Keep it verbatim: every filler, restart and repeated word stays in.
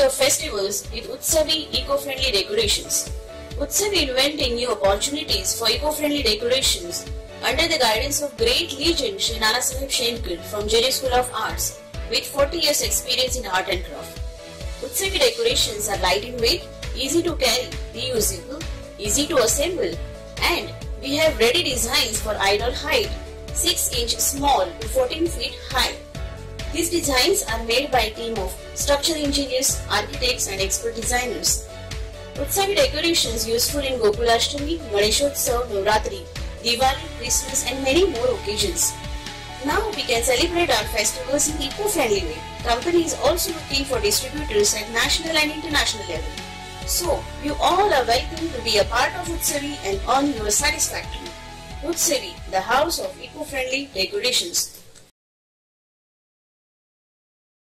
your festivals with Utsavi eco-friendly decorations. Utsavi inventing new opportunities for eco-friendly decorations under the guidance of great legend Shri Nana Sahib Shenkar from J J School of Arts with forty years experience in art and craft. Utsavi decorations are light in weight, easy to carry, reusable, easy to assemble, and we have ready designs for idol height, six inch small to fourteen feet high. These designs are made by a team of structural engineers, architects and expert designers. Utsavi decorations useful in Gokulashtami, Ganeshotsav, Navratri, Diwali, Christmas and many more occasions. Now we can celebrate our festivals in eco-friendly way. Company is also looking for distributors at national and international level. So, you all are welcome to be a part of Utsavi and earn your satisfaction. Utsavi, the house of eco-friendly decorations.